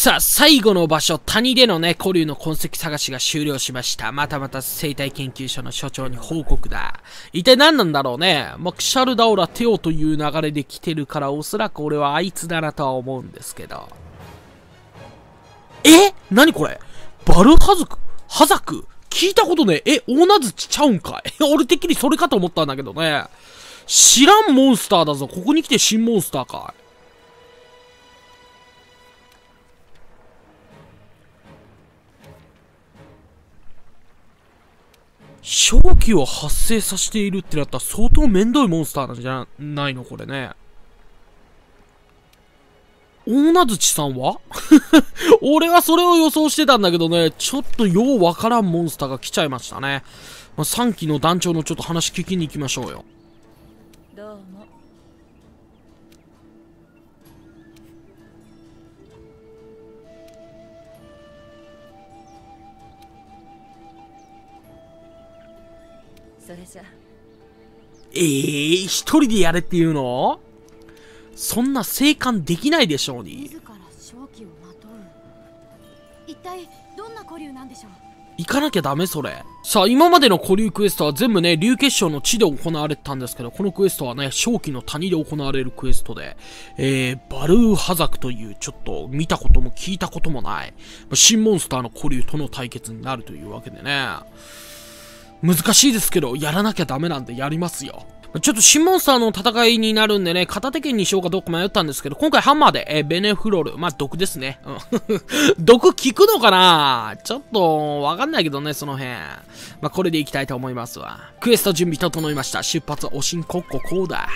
さあ、最後の場所、谷でのね、古竜の痕跡探しが終了しました。またまた生態研究所の所長に報告だ。一体何なんだろうね。クシャルダオラテオという流れで来てるから、おそらく俺はあいつだなとは思うんですけど。何これバルハザク聞いたことねえ。大名槌ちゃうんかい俺てっきりそれかと思ったんだけどね。知らんモンスターだぞ。ここに来て新モンスターかい。瘴気を発生させているってなったら相当めんどいモンスターなんじゃないのこれね。大名槌さんは俺はそれを予想してたんだけどね、ちょっとようわからんモンスターが来ちゃいましたね。3期の団長のちょっと話聞きに行きましょうよ。 どうも。それじゃ。 一人でやれっていうの？そんな生還できないでしょうに。 自ら瘴気をまとう。一体どんな古竜なんでしょう。 行かなきゃダメそれ。さあ、今までの古竜クエストは全部ね、竜結晶の地で行われてたんですけど、このクエストはね、瘴気の谷で行われるクエストで、バルーハザクというちょっと見たことも聞いたこともない、新モンスターの古竜との対決になるというわけでね。難しいですけど、やらなきゃダメなんでやりますよ。ちょっと新モンスターの戦いになるんでね、片手剣にしようかどうか迷ったんですけど、今回ハンマーで、ベネフロール。毒ですね。毒効くのかなちょっと、わかんないけどね、その辺。これでいきたいと思いますわ。クエスト準備整いました。出発、おしんこっここうだ。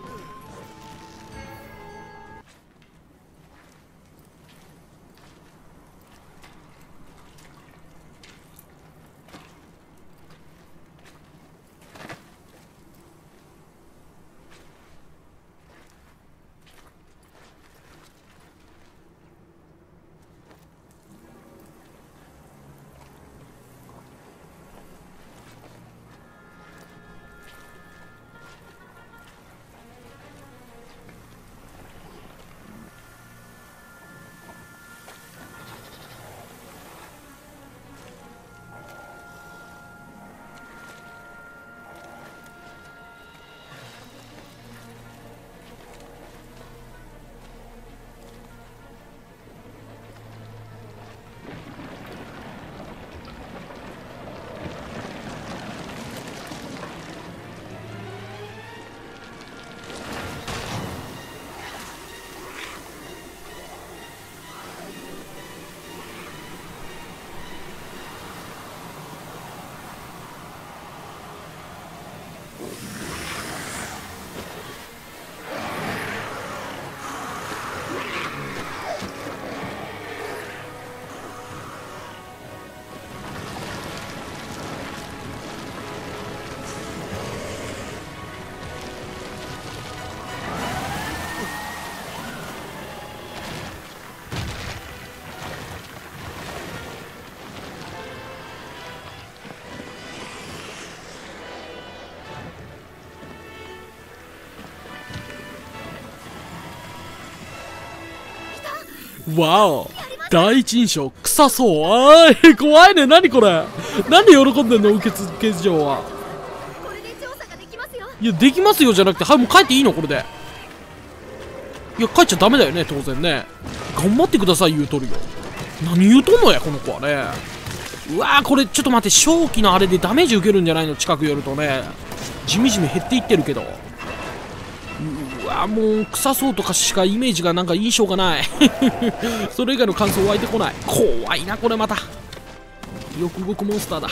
わお、第一印象臭そう。怖いね。何これ。なんで喜んでんの受付嬢は。 これで調査ができますよ。 いや、できますよじゃなくて、はい、もう帰っていいのこれで。いや、帰っちゃダメだよね、当然ね。頑張ってください言うとるよ。何言うとんのやこの子はね。うわー、これちょっと待って、正気のあれでダメージ受けるんじゃないの。近く寄るとね、じみじみ減っていってるけど。うわ、もう臭そうとかしかイメージがなんか印象がないそれ以外の感想湧いてこない。怖いなこれまた。よく動くモンスターだ。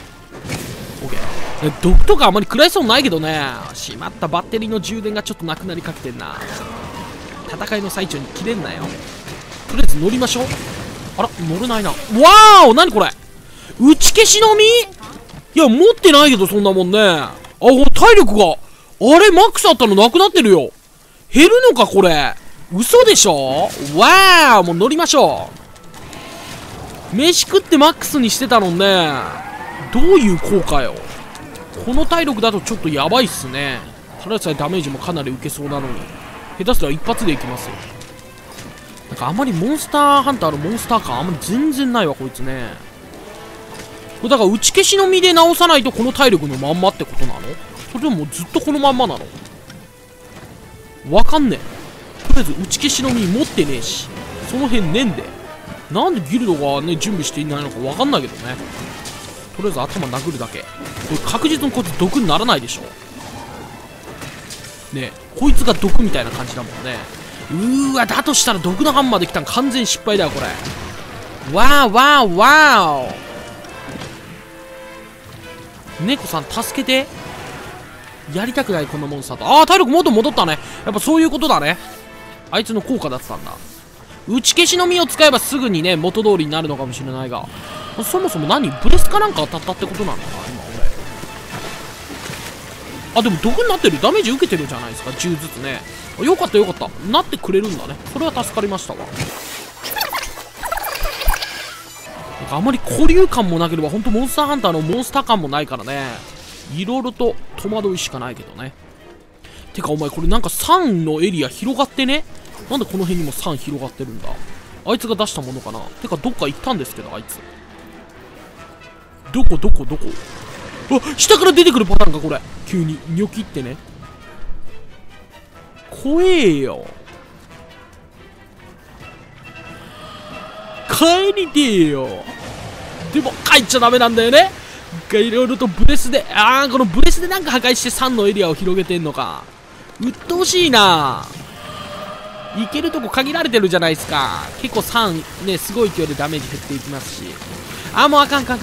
OK。 毒とかあまり食らいそうないけどね。しまった、バッテリーの充電がちょっとなくなりかけてんな。戦いの最中に切れんなよ。とりあえず乗りましょう。あら、乗れないな。わーお、何これ。打ち消しの実。いや、持ってないけどそんなもんね。体力があれマックスあったのなくなってるよ。減るのかこれ。嘘でしょ。わー、もう乗りましょう。飯食ってマックスにしてたのね。どういう効果よ。この体力だとちょっとやばいっすね。ただでさえダメージもかなり受けそうなのに、下手すら一発でいきますよ。 なんかあんまりモンスターハンターのモンスター感あんまり全然ないわ、こいつね。これだから打ち消しの実で直さないとこの体力のまんまってことなの？それとももうずっとこのまんまなの？わかんねえ。とりあえず打ち消しの実持ってねえし、その辺ねんで。なんでギルドがね、準備していないのかわかんないけどね。とりあえず頭殴るだけ。これ確実にこいつ毒にならないでしょ。ねえ、こいつが毒みたいな感じだもんね。だとしたら毒のハンマーできたの完全失敗だよ、これ。わーわーわー。猫さん助けて。やりたくないこんなモンスターと。体力元戻ったね。やっぱそういうことだね。あいつの効果だったんだ。打ち消しの実を使えばすぐにね、元通りになるのかもしれないが、そもそも何ブレスかなんか当たったってことなのかな、今俺。でも毒になってる。ダメージ受けてるじゃないですか、10ずつね。よかったよかった。なってくれるんだね。それは助かりましたわ。なんかあまり固有感もなければ、ほんとモンスターハンターのモンスター感もないからね。いろいろと戸惑いしかないけどね。てかお前これなんか3のエリア広がってね。なんでこの辺にも3広がってるんだ。あいつが出したものかな。てかどっか行ったんですけど、あいつ。どこ下から出てくるパターンか、これ。急にニョキってね。怖えよ。帰りてえよ。でも帰っちゃダメなんだよね。いろいろとブレスで、このブレスでなんか破壊して3のエリアを広げてんのか。うっとうしいな。いけるとこ限られてるじゃないですか。結構3ね、すごい勢いでダメージ減っていきますし。もうあかん。で、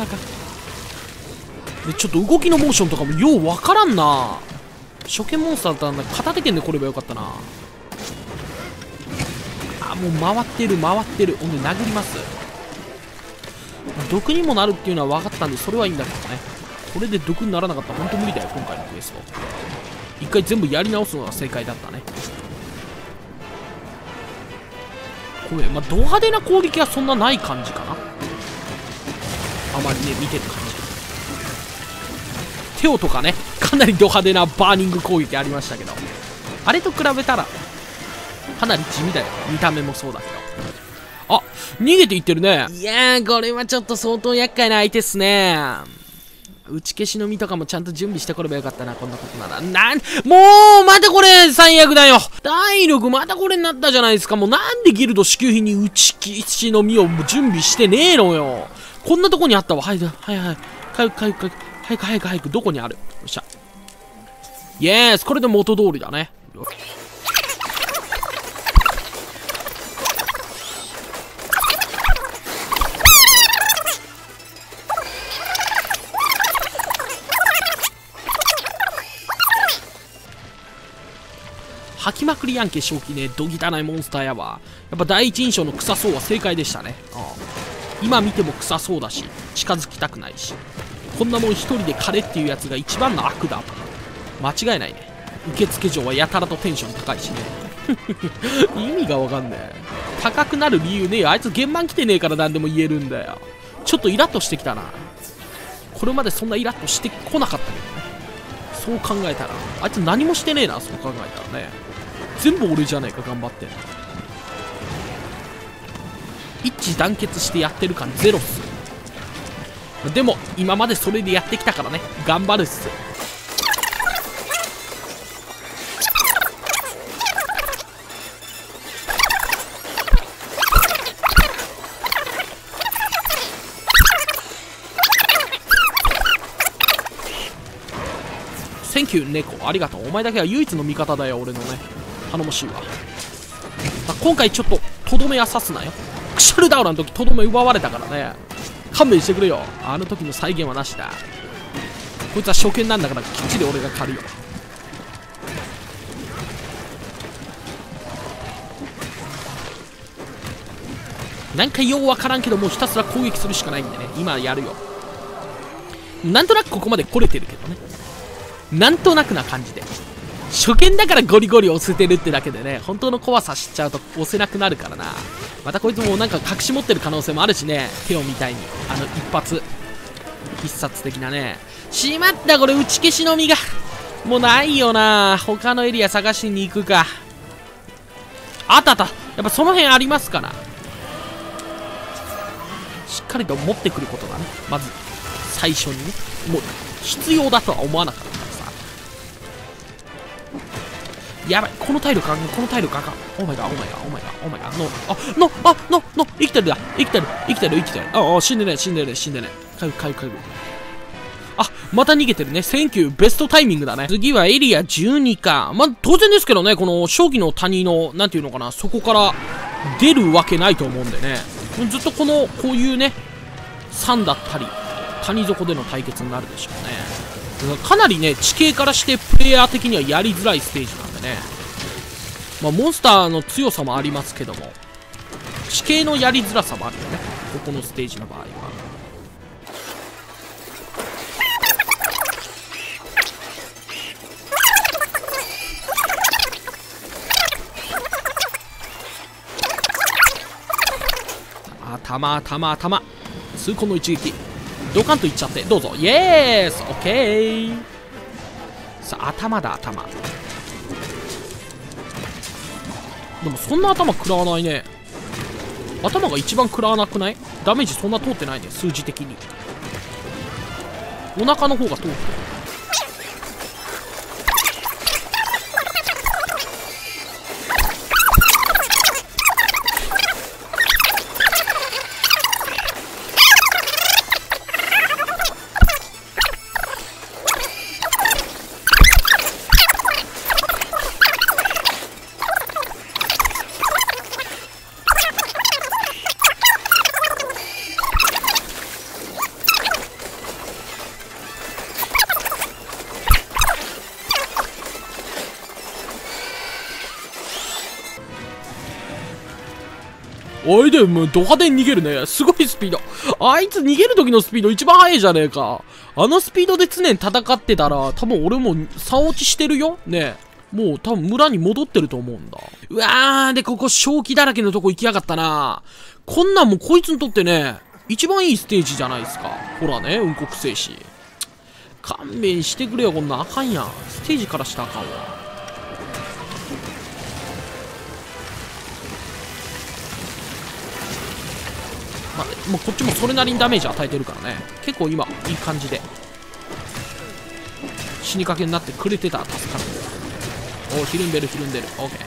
ちょっと動きのモーションとかもようわからんな。初見モンスターだったんだ。片手剣で来ればよかったな。もう回ってる。ほんで殴ります。毒にもなるっていうのは分かったんで、それはいいんだけどね。これで毒にならなかったら本当無理だよ、今回のクエスト。一回全部やり直すのが正解だったね。これ、ド派手な攻撃はそんなない感じかな。あまりね、見てる感じ。テオとかね、かなりド派手なバーニング攻撃ありましたけど、あれと比べたら、かなり地味だよ。見た目もそうだけど。逃げていってるね。いやー、これはちょっと相当厄介な相手っすね。打ち消しの実とかもちゃんと準備してこればよかったな、こんなことなら。もうまたこれ最悪だよ。体力またこれになったじゃないですか。もうなんでギルド支給品に打ち消しの実を準備してねえのよ。こんなとこにあったわ。早く。どこにある？よっしゃ。イエース、これで元通りだね。吐きまくりやんけ、正気ね。どぎたないモンスターやわ。やっぱ第一印象の臭そうは正解でしたね。今見ても臭そうだし、近づきたくないし。こんなもん一人で狩れっていうやつが一番の悪だ。間違いないね。受付嬢はやたらとテンション高いしね。意味がわかんねえ。高くなる理由ねえよ。あいつ現場来てねえから何でも言えるんだよ。ちょっとイラッとしてきたな。これまでそんなイラッとしてこなかったけどね。そう考えたら、あいつ何もしてねえな、そう考えたらね。全部俺じゃねえか、頑張ってんの。一致団結してやってる感ゼロっす。でも、今までそれでやってきたからね、頑張るっす。センキュー猫、ありがとう。お前だけは唯一の味方だよ、俺のね。頼もしいわ。今回ちょっととどめは刺すなよ。クシャルダウラの時とどめ奪われたからね。勘弁してくれよ。あの時の再現はなしだ。こいつは初見なんだからきっちり俺が狩るよ。なんかようわからんけどもうひたすら攻撃するしかないんでね。今やるよ。なんとなくここまで来れてるけどね。なんとなくな感じで。初見だからゴリゴリ押せてるってだけでね、本当の怖さ知っちゃうと押せなくなるからな。またこいつもなんか隠し持ってる可能性もあるしね。テオみたいに一発必殺的なね。しまった、これ打ち消しの実がもうないよな。他のエリア探しに行くか。あったあった。 やっぱその辺ありますから、しっかりと持ってくることがね、まず最初にね、もう必要だとは思わなかったからさ。やばい、この体力あかん、この体力あかん。オーマイガー、オーマイガー、オーマイガー、オーマイガー、の、生きてるだ、生きてる、生きてる、生きてる。死んでね、死んでね、死んでね。回復。あ、また逃げてるね。センキュー、ベストタイミングだね。次はエリア12か。まあ、当然ですけどね、この正気の谷の、なんていうのかな、そこから出るわけないと思うんでね。ずっとこういうね、山だったり、谷底での対決になるでしょうね。かなりね、地形からしてプレイヤー的にはやりづらいステージなんでね。まあ、モンスターの強さもありますけども、地形のやりづらさもあるよね。ここのステージの場合は。頭痛恨の一撃ドカンといっちゃって、どうぞ。イエース、オッケー。さあ、頭だ。でもそんな頭食らわないね。頭が一番食らわなくない？ダメージそんな通ってないね、数字的に。お腹の方が通ってる。おいで、もうド派手に逃げるね。すごいスピード。あいつ逃げる時のスピード一番速いじゃねえか。あのスピードで常に戦ってたら、多分俺も差落ちしてるよ。ねえ。もう多分村に戻ってると思うんだ。うわー、で、ここ正気だらけのとこ行きやがったな。こんなんもうこいつにとってね、一番いいステージじゃないですか。ほらね、うんこくせえし。勘弁してくれよ、こんなんあかんやん。ステージからしたらあかんわ。まあ、もうこっちもそれなりにダメージ与えてるからね。結構今いい感じで死にかけになってくれてたら助かる。おお、ひるんでる。オッケ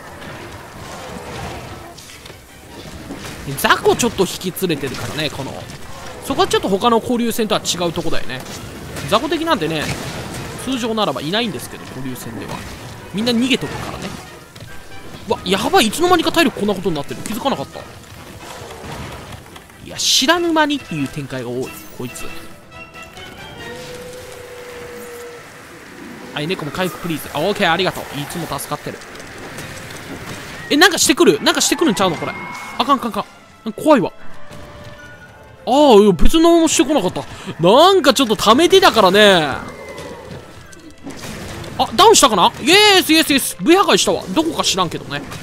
ー。ザコちょっと引き連れてるからね。そこはちょっと他の交流戦とは違うとこだよね。ザコ的なんてね、通常ならばいないんですけど、交流戦ではみんな逃げとくからね。うわ、やばい、いつの間にか体力こんなことになってる。気づかなかった。いや、知らぬ間にっていう展開が多い、こいつ。はい、猫も回復プリーズ。あ、オーケー、ありがとう。いつも助かってる。なんかしてくるんちゃうのこれ。あかん。怖いわ。別のもしてこなかった。なんかちょっと溜めてたからね。あ、ダウンしたかな？イエス。V 破壊したわ。どこか知らんけどね。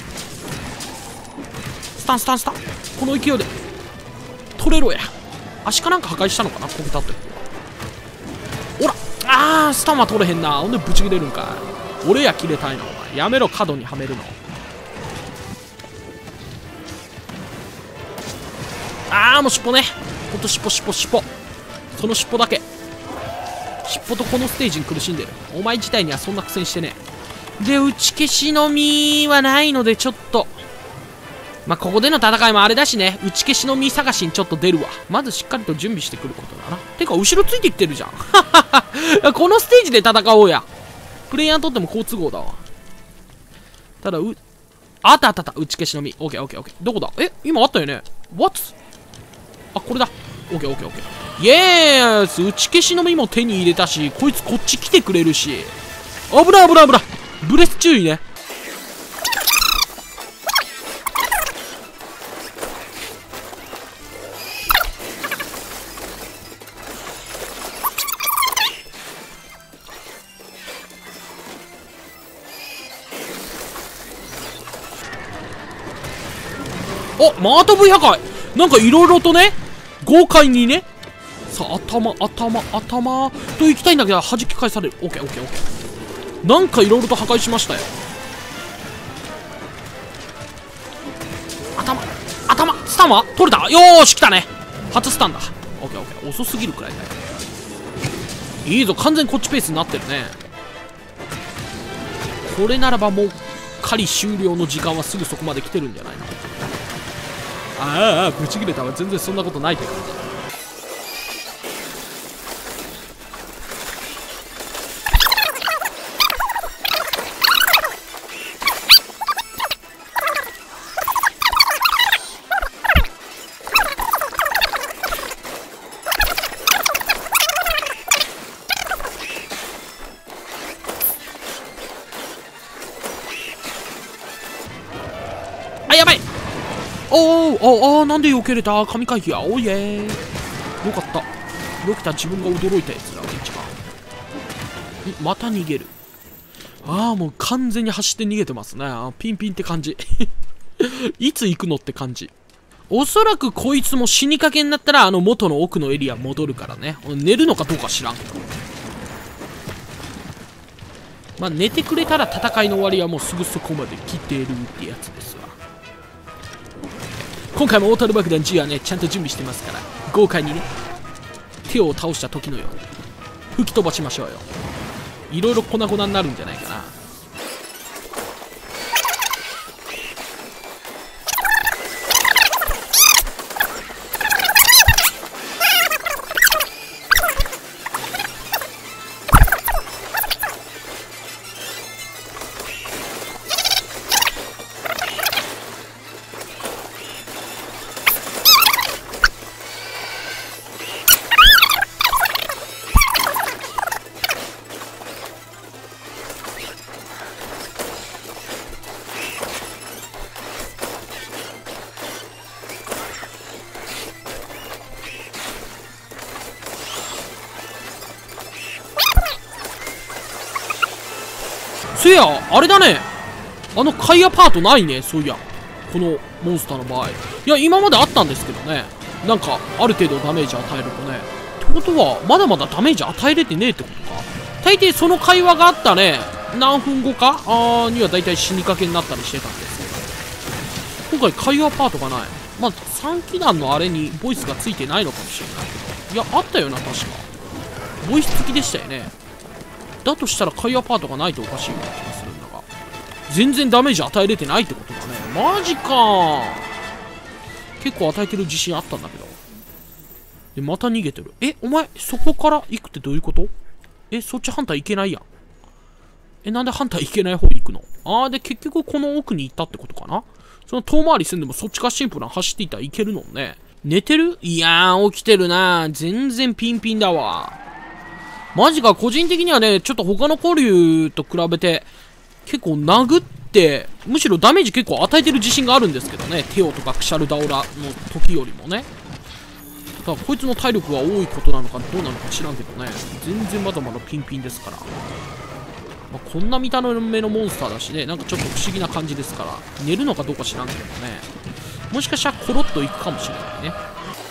スタン。この勢いで。取れろや。足かなんか破壊したのかな、こけたって。おら、スタンは取れへんな。ほんでブチ切れるんかい。俺や切れたいの、お前。やめろ、角にはめるの。もう尻尾ね。ほんと尻尾。その尻尾だけ。尻尾とこのステージに苦しんでる。お前自体にはそんな苦戦してね。で、打ち消しの実はないので、ちょっと。まあ、ここでの戦いもあれだしね、打ち消しの実探しにちょっと出るわ。まずしっかりと準備してくることだな。てか、後ろついてきてるじゃん。このステージで戦おうや。プレイヤーにとっても好都合だわ。ただ、あった。打ち消しの実。オッケー。どこだ？今あったよね。What？ これだ。オッケー。イエース！打ち消しの実も手に入れたし、こいつこっち来てくれるし。危ない。ブレス注意ね。また V 破壊。なんかいろいろとね、豪快にね。さあ、頭と行きたいんだけど、弾き返される。オッケー。なんかいろいろと破壊しましたよ。 タンは取れた。よーし、来たね。初スタンだ。オッケーオッケー。遅すぎるくらいだよ。いいぞ、完全にこっちペースになってるね。これならばもう狩り終了の時間はすぐそこまで来てるんじゃないの。ああ、ぶち切れたわ。全然そんなことないって感じ。あ、やばい。おー、なんで避けれた。神回避や。おいえー。よかった。避けた自分が驚いたやつだ。一番。また逃げる。ああ、もう完全に走って逃げてますね。ピンピンって感じ。いつ行くのって感じ。おそらくこいつも死にかけになったら元の奥のエリア戻るからね。寝るのかどうか知らんけど。まあ寝てくれたら戦いの終わりはもうすぐそこまで来てるってやつですわ。今回もオータル爆弾 G はね、ちゃんと準備してますから、豪快にね、手を倒した時のように吹き飛ばしましょうよ。いろいろ粉々になるんじゃないかな。そういや、あれだね。カイアパートないね。そういや、このモンスターの場合。いや、今まであったんですけどね。なんか、ある程度ダメージ与えるとね。ってことは、まだまだダメージ与えれてねえってことか。大抵その会話があったね、何分後かには大体死にかけになったりしてたんですけど。今回、会話パートがない。まあ、3機団のあれにボイスがついてないのかもしれないけど。いや、あったよな、確か。ボイス付きでしたよね。だとしたら会話パートがないとおかしいような気がするんだが、全然ダメージ与えれてないってことだね。マジか。結構与えてる自信あったんだけど。でまた逃げてる。お前そこから行くってどういうこと。そっちハンター行けないやん。なんでハンター行けない方行くの。で結局この奥に行ったってことかな。その遠回りすんでもそっちがシンプルな走っていたらいけるのね。寝てる。いやー、起きてるな。全然ピンピンだわ。マジか。個人的にはね、ちょっと他の古竜と比べて結構殴って、むしろダメージ結構与えてる自信があるんですけどね。テオとかクシャルダオラの時よりもね。ただこいつの体力が多いことなのかどうなのか知らんけどね、全然まだまだピンピンですから。こんな見た目のモンスターだしね、なんかちょっと不思議な感じですから、寝るのかどうか知らんけどね、もしかしたらコロッといくかもしれないね。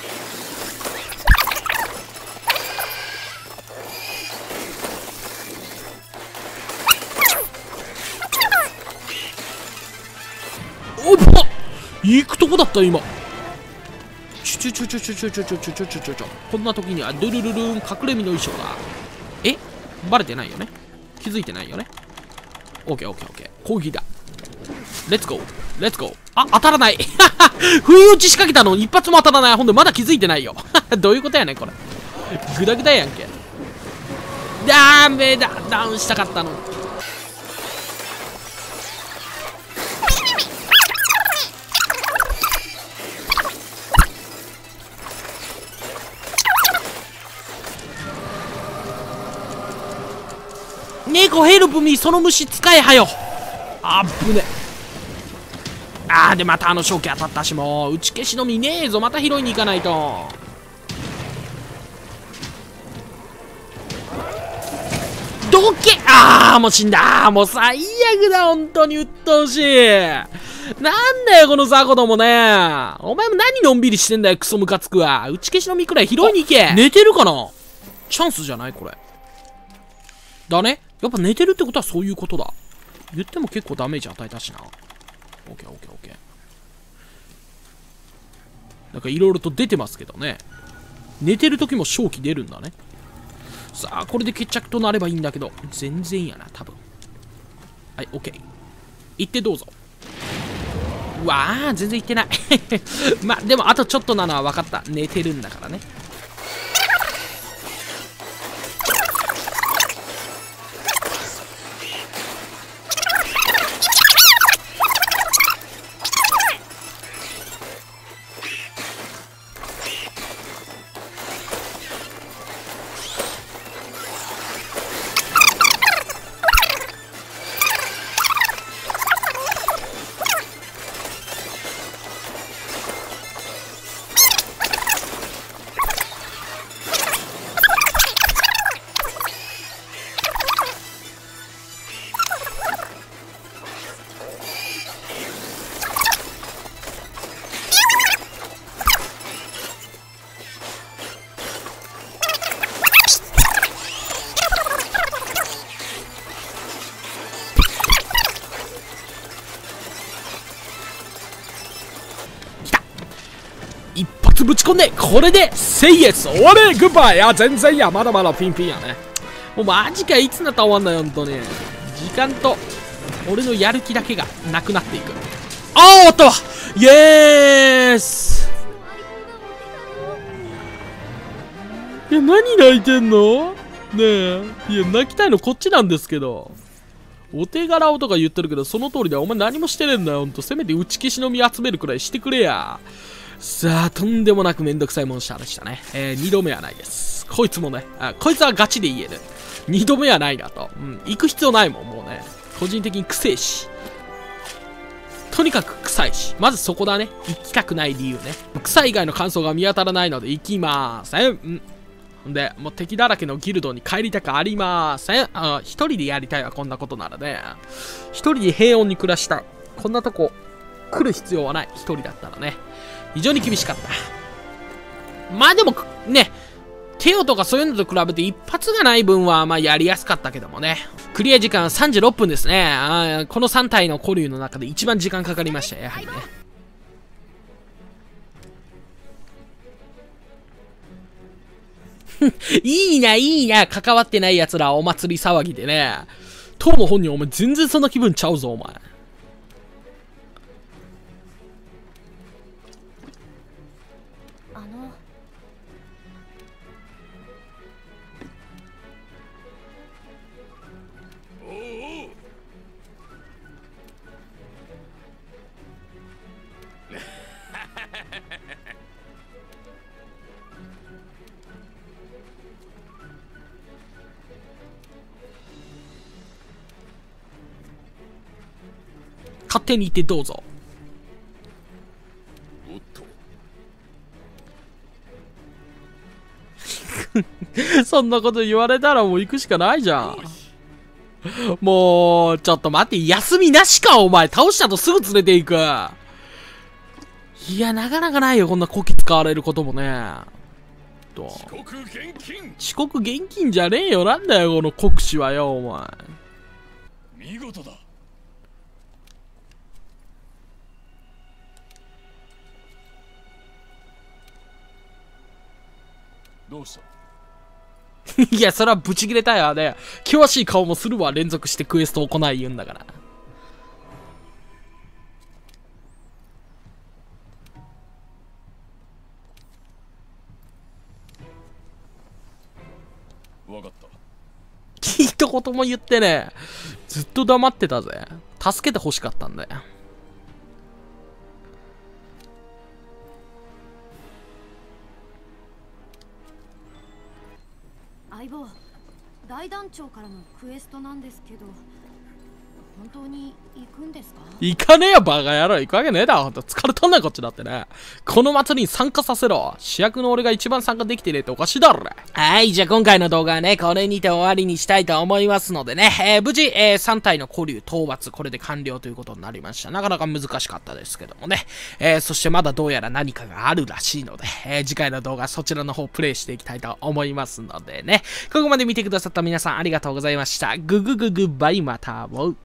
おっぱ行くとこだった今。こんな時にはルルルルーン隠れ身の衣装だ。バレてないよね。気づいてないよね。オッケーオッケーオッケー。攻撃だ。レッツゴーレッツゴー。当たらない不意打ち仕掛けたのに一発も当たらない。ほんでまだ気づいてないよどういうことやねんこれ。グダグダやんけ。ダメだ。ダウンしたかったの。猫ヘルプミー、その虫使えはよ。あっぶね。でまた正気当たったし、もう打ち消しの実ねえぞ。また拾いに行かないと。どけ。もう死んだ。もう最悪だ。本当に鬱陶しい。なんだよこの雑魚どもね。お前も何のんびりしてんだよ、クソムカつくわ。打ち消しの実くらい拾いに行け。寝てるかな。チャンスじゃないこれ。だね。やっぱ寝てるってことはそういうことだ。言っても結構ダメージ与えたしな。オッケーオッケーオッケなんかいろいろと出てますけどね。寝てる時も正気出るんだね。さあ、これで決着となればいいんだけど、全然やな、多分。はい、OK。行ってどうぞ。うわあ、全然行ってない。まあ、でもあとちょっとなのは分かった。寝てるんだからね。一発ぶち込んで、これで、セイエス終われグッバイ。いや、全然や、まだまだピンピンやね。もうマジか、いつになったら終わんだよ、ほんとに。時間と、俺のやる気だけがなくなっていく。ああ、終わったわ。イエース。いや、何泣いてんのねえ。いや、泣きたいのこっちなんですけど。お手柄をとか言ってるけど、その通りだ。お前何もしてねえんだよ、ほんと。せめて打ち消しの実集めるくらいしてくれや。さあ、とんでもなくめんどくさいモンスターでしたね。2度目はないです。こいつもね、こいつはガチで言える。2度目はないなと。うん、行く必要ないもん、もうね。個人的に臭いし。とにかく臭いし。まずそこだね。行きたくない理由ね。臭い以外の感想が見当たらないので行きません。んで、もう敵だらけのギルドに帰りたくありません。一人でやりたいわ、こんなことならね。一人で平穏に暮らした。こんなとこ来る必要はない。一人だったらね。非常に厳しかった。まあでも、ね、テオとかそういうのと比べて一発がない分は、まあやりやすかったけどもね。クリア時間36分ですね。この3体の古竜の中で一番時間かかりました、やはりね。いいな、いいな、関わってない奴らお祭り騒ぎでね。当の本人、お前全然そんな気分ちゃうぞ、お前。勝手に行ってどうぞ。そんなこと言われたらもう行くしかないじゃん。もう、ちょっと待って、休みなしか、お前。倒したとすぐ連れて行く。いや、なかなかないよ、こんなこき使われることもね。遅刻厳禁。遅刻厳禁じゃねえよ。なんだよ、この国士はよ、お前。見事だ。どうしたいや、それはブチ切れたよね。険しい顔もするわ、連続してクエストを行い言うんだから。わかった。一言も言ってね。ずっと黙ってたぜ。助けて欲しかったんだよ。 相棒、大団長からのクエストなんですけど、本当に行くんですか？ 行かねえよ、バカ野郎。行くわけねえだろ。ほんと疲れたんだよ、こっちだってね。この祭りに参加させろ。主役の俺が一番参加できてねえっておかしいだろ。はい、じゃあ今回の動画はね、これにて終わりにしたいと思いますのでね、無事、3体の古竜討伐、これで完了ということになりました。なかなか難しかったですけどもね。そしてまだどうやら何かがあるらしいので、次回の動画そちらの方プレイしていきたいと思いますのでね。ここまで見てくださった皆さんありがとうございました。ググググバイまた会おう。